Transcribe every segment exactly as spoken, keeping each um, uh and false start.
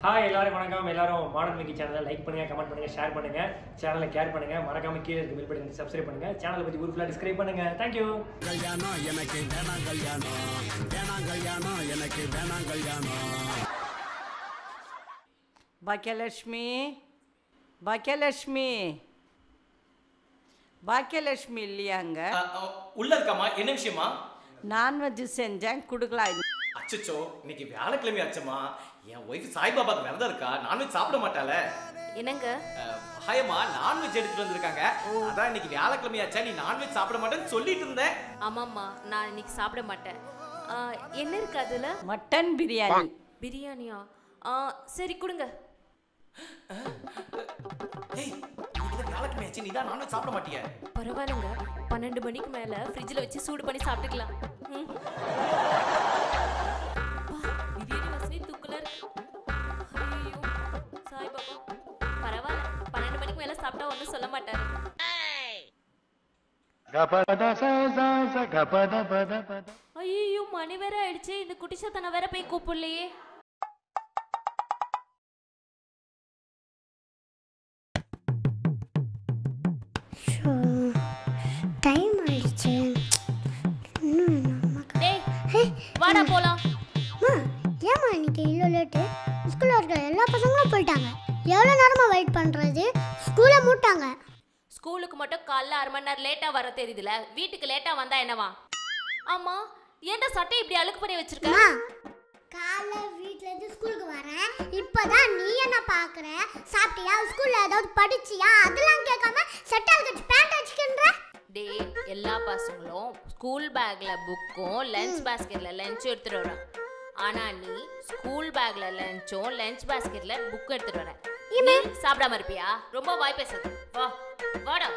Hi எல்லாரும் வணக்கம். எல்லாரும் மாடர்ன் மிக்கி சேனலை லைக் பண்ணுங்க, கமெண்ட் பண்ணுங்க, ஷேர் பண்ணுங்க, சேனலை கேர் பண்ணுங்க, மறக்காம கீழே இருக்க பெல் பட்டனை சப்ஸ்கிரைப் பண்ணுங்க, சேனலை பத்தி ஊர் ஃபுல்லா டிஸ்கிரைப் பண்ணுங்க. Thank you. கல்யாணம் எனக்கு வேணாம், கல்யாணம் வேணாம், கல்யாணம் எனக்கு வேணாம், கல்யாணம். பாக்கியலட்சுமி, பாக்கியலட்சுமி, பாக்கியலட்சுமி இல்லையாங்க? உள்ள இருக்காமா? என்ன விஷயமா? நான்வெஜ் செஞ்சேன், கொடுக்கலாம். அச்சச்சோ, இன்னைக்கு வியாழக்கிழமை ஆச்சம்மா. என் ஒய்ஃப் சாய்பாபாக்கு விரதம் இருக்கா, நான்வெஜ் சாப்பிட மாட்டாள. என்னங்க? ஹாயம்மா, நான்வெஜ் எடுத்துட்டு வந்திருக்காங்க. அதான் இன்னைக்கு வியாழக்கிழமை ஆச்சா, நீ நான்வெஜ் சாப்பிட மாட்டேன்னு சொல்லிட்டு இருந்தேன். ஆமாம்மா, நான் இன்னைக்கு சாப்பிட மாட்டேன். என்ன இருக்கு அதுல? மட்டன் பிரியாணி. பிரியாணியா? சரி கொடுங்க. ஏய், இன்னைக்கு வியாழக்கிழமை ஆச்சு, நீ தான் நான்வெஜ் சாப்பிட மாட்டியா? பரவாயில்லைங்க, பன்னெண்டு மணிக்கு மேல ஃப்ரிட்ஜில் வச்சு சூடு பண்ணி சாப்பிட்டுக்கலாம். பிரியாணி வாசனை தூக்கலா இருக்கு. ஐயோ சாய்பாபா, பரவாயில்ல, பன்னெண்டு மணிக்கு மேல சாப்பிட்டா ஒன்றும் சொல்ல மாட்டாரு. ஐயோ மணி வேற ஆயிடுச்சு, இந்த குட்டி சத்தனை வேற போய் கூப்பிடலையே. டைம் ஆயிடுச்சு. டேய் வாடா போலாம். அம்மா, ஏம்மா இன்னைக்கு இவ்வளோ லேட்டு? ஸ்கூலில் இருக்கிற எல்லா பசங்களும் போயிட்டாங்க. எவ்வளோ நேரமாக வெயிட் பண்ணுறது? ஸ்கூலை மூட்டாங்க. ஸ்கூலுக்கு மட்டும் காலைல அரை மணி நேரம் லேட்டாக வர தெரியுதுல, வீட்டுக்கு லேட்டாக வந்தா என்னவா? ஆமா, ஏன்டா சட்டை இப்படி அழுக்கு பண்ணி வச்சிருக்க? காலைல வீட்டில் இருந்து ஸ்கூலுக்கு வரேன், இப்போதான் நீ என்ன பார்க்குற? சாப்பிட்டியா? ஸ்கூலில் ஏதாவது படிச்சியா? அதெல்லாம் கேட்காம சட்டை அழுக்கச்சு பேண்ட் வச்சுக்கின்ற. டே, எல்லா பசங்களும் ஸ்கூல் பேக்ல புக்கும் லஞ்ச் பாஸ்கெட்ல லஞ்சும் எடுத்துட்டு வரான். ஆனா நீ ஸ்கூல் பேக்ல லஞ்சும் லஞ்ச் பாஸ்கெட்ல புக் எடுத்துட்டு வர. நீ சாப்பிடாம இருப்பியா? ரொம்ப வாய் பேசாத. வா வாடா.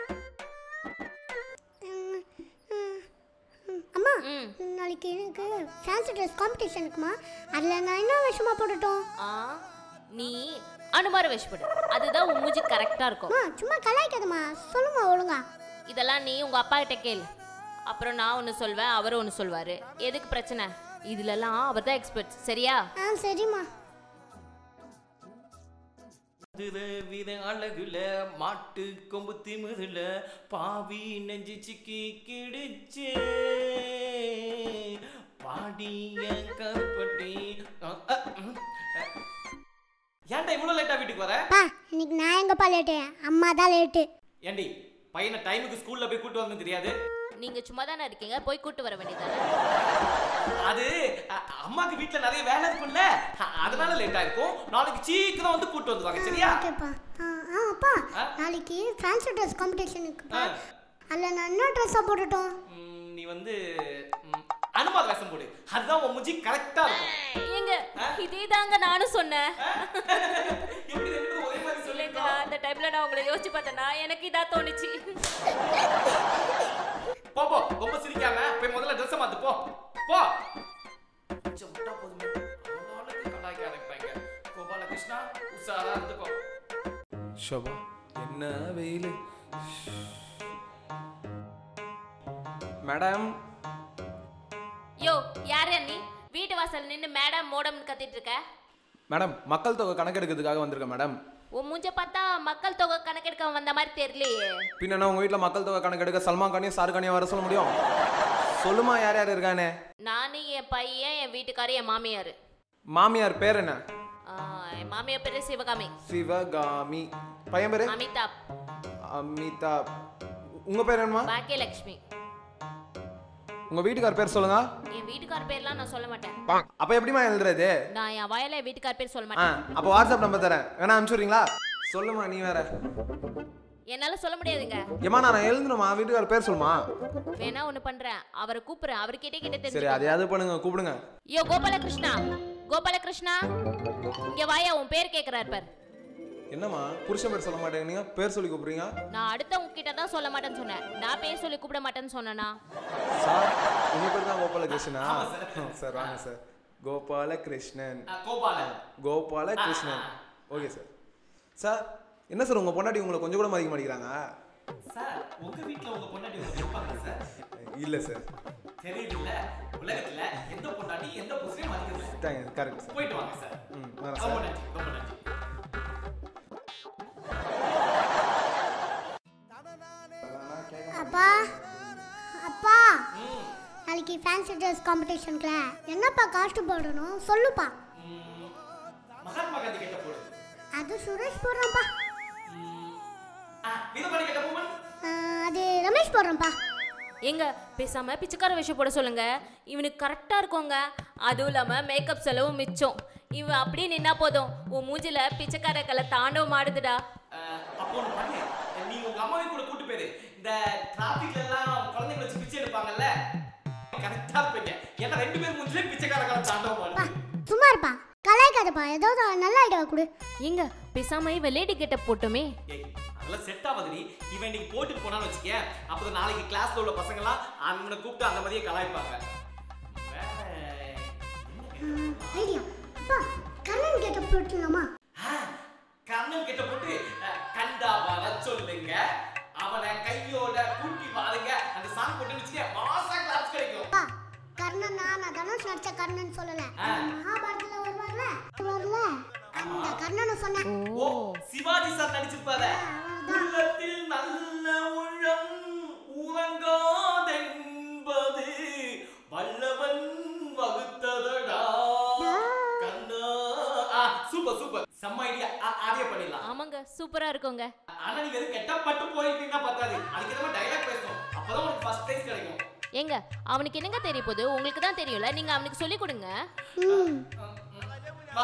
அம்மா, நாளைக்கு எனக்கு ஃபேன்சி ட்ரெஸ் காம்படிஷன் இருக்குமா? அதில் நான் என்ன விஷயமா போட்டுட்டோம்? ஆ, நீ அனுமார விஷப்படு, அதுதான் உன் மூஞ்சி கரெக்டா இருக்கும். சும்மா கலாய்க்காதம்மா, சொல்லுமா ஒழுங்கா. இதெல்லாம் நீ உங்க அப்பா கிட்ட கேளு. அப்புறம் நான் ஒன்று சொல்வேன், அவரும் ஒன்று சொல்வாரு. எதுக்கு பிரச்சனை? இதுலலாம் அவர் தான் எக்ஸ்பர்ட். சரியா? ஆ சரிம்மா. அழகுல மாட்டு கொம்பு திமுதுல பாவி நெஞ்சு சிக்கி கிடிச்சு பாடிய கருப்பட்டி. ஏன்டா இவ்வளவு லேட்டா வீட்டுக்கு வர? இன்னைக்கு நான் எங்கப்பா லேட்டு? அம்மா தான் லேட்டு. ஏண்டி, பையனை டைமுக்கு ஸ்கூல்ல போய் கூட்டு வந்து தெரியாது? நீங்க சும்மா தானே இருக்கீங்க, போய் கூட்டு வர வேண்டியதானே? அது அம்மாக்கு வீட்ல நிறைய வேலை இருக்குல்ல, அதனால லேட்டா இருக்கும். நாளைக்கு சீக்கிரம் வந்து கூட்டு வந்துவாங்க. சரியா? ஓகேப்பா. ஆ அப்பா, நாளைக்கு ஃபேன்சி ட்ரெஸ் காம்படிஷன் இருக்குப்பா. அதுல நான் என்ன ட்ரெஸ்ஸா போட்டுட்டோம்? நீ வந்து அனுமார் வேஷம் போடு, அதுதான் உன் மூஞ்சி கரெக்டா இருக்கும். ஏங்க, இதேதாங்க நானும் சொன்னேன். எப்படி ரெண்டு ஒரே மாதிரி சொல்லுங்க. அந்த டைம்ல நான் உங்களை யோசிச்சு பார்த்தேனா, எனக்கு இதா தோணுச்சு. போ போ, ரொம்ப சிரிக்காம போய் முதல்ல ட்ரெஸ் மாத்து. போ போ. சம்டா போதுமே, ஆளாளுக்கு கலாய்க்க ஆரம்பிப்பாங்க. கோபால கிருஷ்ணா, உசாரா இருந்துக்கோ. ஷபா, என்ன வெயில். மேடம். யோ, யார் நீ? வீட்டு வாசல் நின்னு மேடம் மோடம்னு கத்திட்டு இருக்க? மேடம், மக்கள் தொகை கணக்கெடுக்கிறதுக்காக வந்திருக்கேன் மேடம். உன் மூஞ்ச பார்த்தா மக்கள் தொகை கணக்கெடுக்க வந்த மாதிரி தெரியலையே. பின்ன உங்க வீட்டில் மக்கள் தொகை கணக்கெடுக்க சல்மான் கானியும் ஷாருக்கானியும் வர சொல்ல முடியும்? சொல்லுமா, யார் யார் இருக்கானே? நானு, என் பையன், என் வீட்டுக்காரர், என் மாமியார். மாமியார் பேர் என்ன? என் மாமியார் பேரு சிவகாமி. சிவகாமி. பையன் பேரு? அமிதாப். அமிதாப். உங்க பேர் என்னமா? பாக்கியலட்சுமி. உங்க வீட்டுக்கார பேர் சொல்லுங்க. என் வீட்டுக்கார பேர்லாம் நான் சொல்ல மாட்டேன். அப்ப எப்படிமா எழுதுறது? நான் என் வாயில வீட்டுக்கார பேர் சொல்ல மாட்டேன். அப்ப வாட்ஸ்அப் நம்பர் தரேன், வேணா அனுப்பிச்சுறீங்களா? சொல்லுமா, நீ வேற. என்னால சொல்ல முடியாதுங்க. ஏமா, நான் எழுதுணுமா? வீட்டுக்கார பேர் சொல்லுமா? வேணா ஒண்ணு பண்றேன், அவரை கூப்பிடுறேன், அவர் கிட்டே கிட்ட தெரிஞ்சு. சரி, அதையாவது பண்ணுங்க, கூப்பிடுங்க. யோ கோபாலகிருஷ்ணா, கோபாலகிருஷ்ணா, இங்க வாயா, உன் பேர் கேக்குறாரு பார். என்னம்மா, புருஷன் பேர் சொல்ல மாட்டேங்க, பேர் சொல்லி கூப்பிடுறீங்க? நான் அடுத்தவங்க கிட்ட தான் சொல்ல மாட்டேன்னு சொன்னேன், நான் பேர் சொல்லி கூப்பிட மாட்டேன்னு சொன்னேனா? சார், உங்க பேர் தான் கோபாலகிருஷ்ணனா? சார் வாங்க sir. Gopalakrishnan. Gopal Gopalakrishnan. Okay sir. Sir, என்ன சார் உங்க பொண்டாட்டி உங்களை கொஞ்சம் கூட மதிக்க மாட்டேங்கிறாங்க? சார் உங்க வீட்ல உங்க பொண்டாட்டி உங்க இருப்பாங்க சார்? இல்ல சார். தெரியல. உலகத்துல எந்த பொண்டாட்டி எந்த புருஷனையும் மதிக்கல. தேங்க்ஸ். Correct sir. போயிட்டு வாங்க சார். ம் வரேன் ரொம்ப சார். நன்றி. ரொம்ப நன்றி. அப்பா அப்பா நாளைக்கு ஃபேன்சி ட்ரெஸ் காம்படிஷன்ல என்னப்பா காஸ்ட் போடணும் சொல்லுப்பா. மகாத்மா காந்தி கிட்ட போடு. அது சுரேஷ் போடுறோம்ப்பா. ஆ வீரபாண்டி கிட்ட போடு. அது ரமேஷ் போடுறோம்ப்பா. எங்க பேசாம பிச்சைக்கார வேஷம் போட சொல்லுங்க. இவனுக்கு கரெக்டா இருக்குங்க. அதுவும் இல்லாம மேக்கப் செலவு மிச்சம். இவன் அப்படியே நின்னா போதும் உன் மூஞ்சில பிச்சைக்கார கலை தாண்டவம் ஆடுதுடா. அப்போ ஒன்று பண்ணு, நீ உங்க அம்மாவை கூட கூட்டு போயிரு. இந்த டிராஃபிக்ல எல்லாம் குழந்தைங்களை வச்சு பிச்சை எடுப்பாங்கல்ல, கரெக்டா இருப்பீங்க. ஏன்னா ரெண்டு பேரும் மூஞ்சிலே பிச்சைக்கார கலை தாண்டவம் ஆடுது. சும்மா இருப்பா, கலாய்க்காதப்பா, ஏதாவது நல்ல ஐடியா கொடு. எங்க பேசாம இவன் லேடி கெட்டப் போட்டுமே. அதெல்லாம் செட் ஆகாதுடி. இவன் இன்னைக்கு போட்டுட்டு போனான்னு வச்சுக்க, அப்போ நாளைக்கு கிளாஸ்ல உள்ள பசங்க எல்லாம் அவனை கூப்பிட்டு அந்த மாதிரியே கலாய்ப்பாங்க. ஐடியா அப்பா, கண்ணன் கெட்ட போட்டுலாமா? கண்ணன் கிட்ட போட்டு கண்டா வர சொல்லுங்க, அவனை கையோட கூட்டி பாருங்க, அந்த சாங் போட்டு வச்சுக்க, மாசா கிளாஸ் கிடைக்கும். அப்பா கர்ணன் நான் தனுஷ் நடிச்ச கர்ணன் சொல்லல, மகாபாரதத்துல வருவார்ல வருவார்ல அந்த கர்ணனை சொன்னேன். ஓ சிவாஜி சார் நடிச்சிருப்பாரு. உள்ளத்தில் நல்ல உள்ளம் உறங்காதென்பது வல்லவன் வகுத்ததடா கண்ணா. ஆ சூப்பர் சூப்பர், செம்ம ஐடியா. ஆடியோ பண்ணிடலாம். ஆமாங்க சூப்பரா இருக்குங்க. ஆனா நீ வெறும் கெட்டப் மட்டும் போயிட்டீங்கன்னா பத்தாது, அதுக்கு ஏத்த மாதிரி டயலாக் பேசணும், அப்பதான் உங்களுக்கு ஃபர்ஸ்ட் பிரைஸ் கிடைக்கும். ஏங்க அவனுக்கு என்னங்க தெரிய போகுது? உங்களுக்கு தான் தெரியும்ல, நீங்க அவனுக்கு சொல்லி கொடுங்க. வா.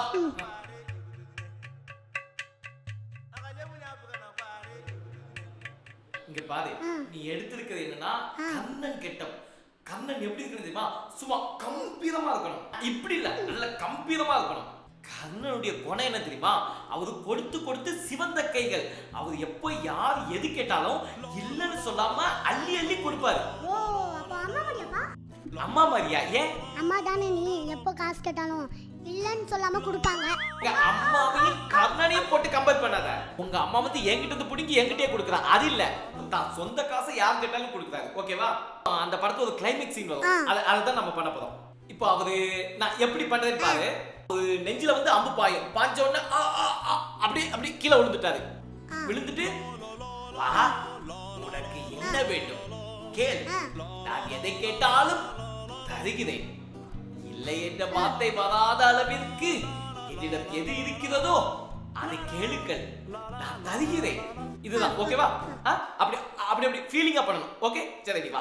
இங்க பாரு, நீ எடுத்திருக்கிறது என்னன்னா கண்ணன் கெட்டப். கண்ணன் எப்படி இருக்கணும் தெரியுமா? சும்மா கம்பீரமா இருக்கணும். இப்படி இல்ல, நல்ல கம்பீரமா இருக்கணும். கண்ணனுடைய குணம் என்ன தெரியுமா? அவரு கொடுத்து கொடுத்து சிவந்த கைகள். அவர் எப்போ யார் எது கேட்டாலும் இல்லன்னு சொல்லாம அள்ளி அள்ளி கொடுப்பாரு. ஓ அப்ப அம்மா மாதிரியாப்பா? அம்மா மாதிரியா? ஏன்? அம்மா தானே, நீ எப்போ காசு கேட்டாலும் இல்லன்னு சொல்லாம கொடுப்பாங்க. அம்மாவையும் கர்ணனையும் போட்டு கம்பேர் பண்ணாத. உங்க அம்மா வந்து என்கிட்ட இருந்து புடிங்கி என்கிட்டயே கொடுக்குறா, அது இல்ல, தான் சொந்த காசை யார் கேட்டாலும் கொடுக்குறாரு. ஓகேவா? அந்த படத்துல ஒரு கிளைமேக்ஸ் சீன் வரும், அது அதுதான் நம்ம பண்ண போறோம். இப்போ அவரு நான் எப்படி பண்றேன்னு பாரு. ஒரு நெஞ்சில வந்து அம்பு பாயும், பாஞ்ச உடனே அப்படி அப்படி கீழே விழுந்துட்டாரு. விழுந்துட்டு வா உனக்கு என்ன வேண்டும் கேள், நான் எதை கேட்டாலும் தருகிறேன். இல்லை என்ற வார்த்தை வராத அளவிற்கு என்னிடம் எது இருக்கிறதோ அதை கேளுங்கள், நான் தருகிறேன். இதுதான் ஓகேவா? அப்படி அப்படி அப்படி ஃபீலிங்கா பண்ணணும். ஓகே சரி நீ வா.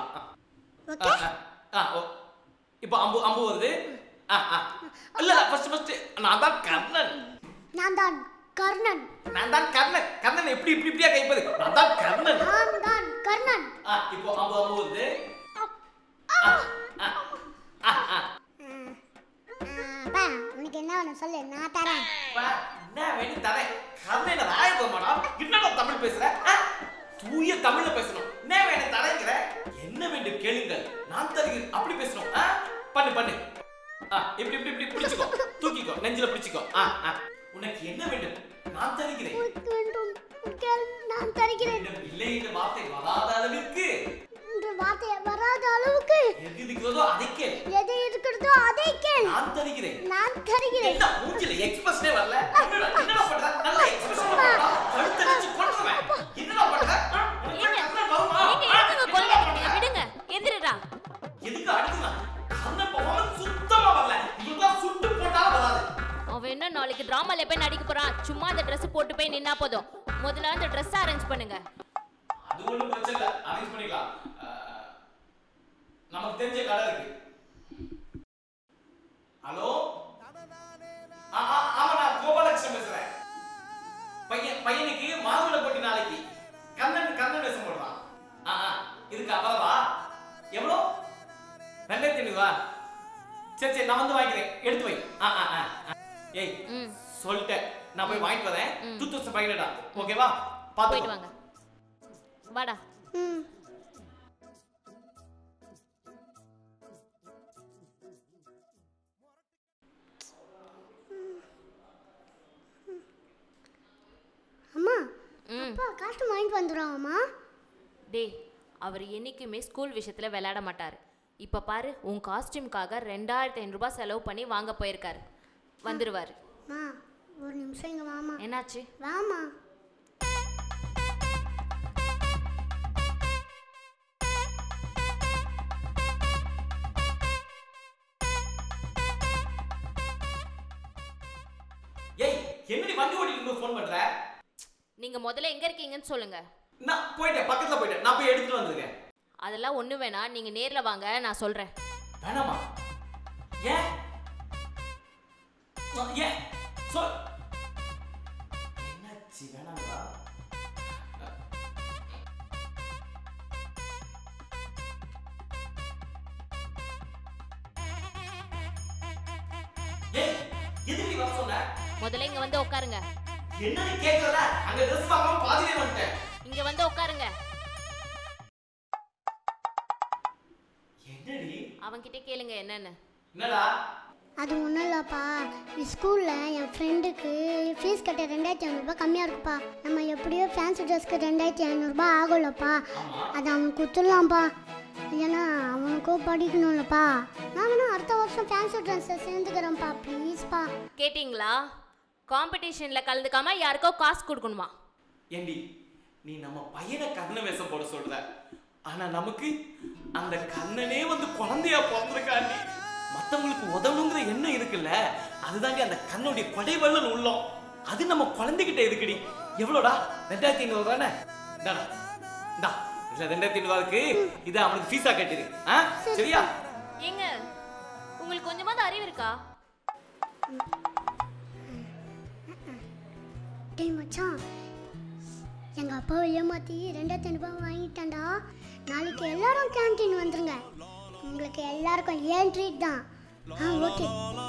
இப்போ அம்பு அம்பு வருது. இல்ல ஃபர்ஸ்ட் ஃபர்ஸ்ட் நான் தான் கர்ணன். நான் தான் கர்ணன். நான் தான் கர்ணன். கர்ணன் எப்படி இப்படி இப்படியா கைப்பது? நான் தான் கர்ணன். நான் தான் கர்ணன். இப்போ அம்பு அம்பு வருது. அப்பா உனக்கு என்ன வேணும் சொல்லு, நான் தரேன். என்ன வேணும் தரேன். கர்ணன் ராய போமாடா, என்னடா தமிழ் பேசுற? தூய தமிழ்ல பேசணும். என்ன வேணும் தரேங்கற? என்ன வேண்டும் கேளுங்கள், நான் தருகிறேன். அப்படி பேசணும். பண்ணு பண்ணு. இப்படி இப்படி இப்படி பிடிச்சுக்கோ, தூக்கிக்கோ, நெஞ்சில பிடிச்சுக்கோ. உனக்கு என்ன வேண்டும்? நான் தருகிறேன். நான் தருகிறேன். இல்லை என்ற வார்த்தை வராத அளவிற்கு, இந்த வார்த்தை வராத அளவுக்கு எது இருக்கிறதோ அதை கேள். எது இருக்கிறதோ அதை கேள். நான் தருகிறேன். நான் தருகிறேன். என்ன மூஞ்சில எக்ஸ்பிரஷனே வரல? என்னடா என்னடா பண்ற? நல்ல எக்ஸ்பிரஷன் போடுடா. கழுத்தை நெஞ்சு கொன்றுவேன். என்னடா பண்ற? நீங்க எதுக்கு கொல்றீங்க? விடுங்க, எந்திரடா. எதுக்கு அடிக்குறா? கர்ணன் பர்ஃபார்மன்ஸ் சுத்தமா வரல. இவங்க சுட்டு போட்டால வராது. அவன் என்ன நாளைக்கு டிராமால போய் நடிக்க போறான். சும்மா அந்த Dress போட்டு போய் நின்னா போதும். முதல்ல அந்த Dress அரேஞ்ச் பண்ணுங்க. அது ஒண்ணும் பிரச்சனை இல்ல, அரேஞ்ச் பண்ணிக்கலாம். நமக்கு தெரிஞ்ச கடை இருக்கு. ஹலோ, ஆமா நான் கோபாலகிருஷ்ணன் பேசுறேன். பையன் பையனுக்கு மாதுளை போட்டி நாளைக்கு. கண்ணன் கண்ணன் வேஷம் போடுறான். இதுக்கு அவ்வளவா? எவ்வளோ? ரெண்டாயிரத்தி ஐநூறுவா? சரி சரி நான் வந்து வாங்கிக்கிறேன், எடுத்து வை. ஏய் சொல்லிட்டேன், நான் போய் வாங்கிட்டு வரேன். டூ தௌசண்ட் ஃபைவ் ஹண்ட்ரடா? ஓகேவா? போயிட்டு வாங்க. வாடா. அம்மா அப்பா காஸ்டியூம் வாங்கிட்டு வந்துடுறாங்கம்மா. டேய் அவர் என்னைக்குமே ஸ்கூல் விஷயத்தில் விளையாட மாட்டார். இப்போ பாரு உன் காஸ்டியூம்காக ரெண்டாயிரத்தி ஐநூறுரூபா செலவு பண்ணி வாங்க போயிருக்காரு. வந்துடுவார். மா ஒரு நிமிஷம் இங்கே வாமா. என்னாச்சு? வாமா. ஏய் என்னடி வண்டி ஓட்டிட்டு இருந்து ஃபோன் பண்ற? நீங்க முதல்ல எங்க இருக்கீங்கன்னு சொல்லுங்க. நான் போயிட்டேன், பக்கத்துல போயிட்டேன். நான் போய் எடுத்துட்டு வந்துருக்கேன். அதெல்லாம் ஒண்ணு வேணா, நீங்க நேர்ல வாங்க, நான் சொல்றேன். வேணாமா? ஏன்? ஏன்? சொல். என்னாச்சு வேணாங்களா? ஏய் எதுக்கு நீ வர சொன்ன? முதல்ல இங்க வந்து உட்காருங்க. என்னன்னு கேட்கல? அங்க ட்ரெஸ் வாங்காம பாதியிலே வந்துட்டேன். இங்க வந்து உட்காருங்க. என்னடி? அவன்கிட்ட கேளுங்க என்னன்னு. என்னடா? அது ஒன்றும் இல்லைப்பா, ஸ்கூலில் என் ஃப்ரெண்டுக்கு ஃபீஸ் கட்ட ரெண்டாயிரத்தி ஐநூறுரூபா கம்மியாக இருக்குப்பா. நம்ம எப்படியோ ஃபேன்சி ட்ரெஸ்க்கு ரெண்டாயிரத்தி ஐநூறுரூபா ஆகும்லப்பா, அதை அவனுக்கு கொடுத்துடலாம்ப்பா. இல்லைன்னா அவனுக்கும் படிக்கணும்லப்பா. நான் வேணா அடுத்த வருஷம் ஃபேன்சி ட்ரெஸ்ஸை சேர்ந்துக்கிறேன்ப்பா, ப்ளீஸ்ப்பா. கேட்டிங்களா? காம்படிஷன்ல கலந்துக்காம யாருக்கோ காசு கொடுக்கணுமா? ஏண்டி நீ நம்ம பையனை கண்ண வேஷம் போட சொல்ற, ஆனா நமக்கு அந்த கண்ணனே வந்து குழந்தையா பிறந்திருக்காண்டி. மத்தவங்களுக்கு உதவணுங்கிற எண்ணம் இருக்குல்ல, அதுதாண்டி அந்த கண்ணுடைய கொடைவள்ளல் உள்ளம். அது நம்ம குழந்தைகிட்ட இருக்குடி. எவ்வளோடா? ரெண்டாயிரத்தி ஐநூறு தானே? இந்தாடா இந்தா, இல்ல ரெண்டாயிரத்தி ஐநூறு இருக்கு, இதை அவனுக்கு ஃபீஸா கட்டிடு. ஆ சரியா? ஏங்க உங்களுக்கு கொஞ்சமாவது அறிவு இருக்கா? டேய் மச்சான், எங்கள் அப்பாவை ஏமாற்றி ரெண்டாயிரத்தி ஐநூறுபா வாங்கிட்டான்டா. நாளைக்கு எல்லாரும் கேன்டீன் வந்துருங்க, உங்களுக்கு எல்லாருக்கும் ஏன் ட்ரீட் தான். ஆ ஓகே.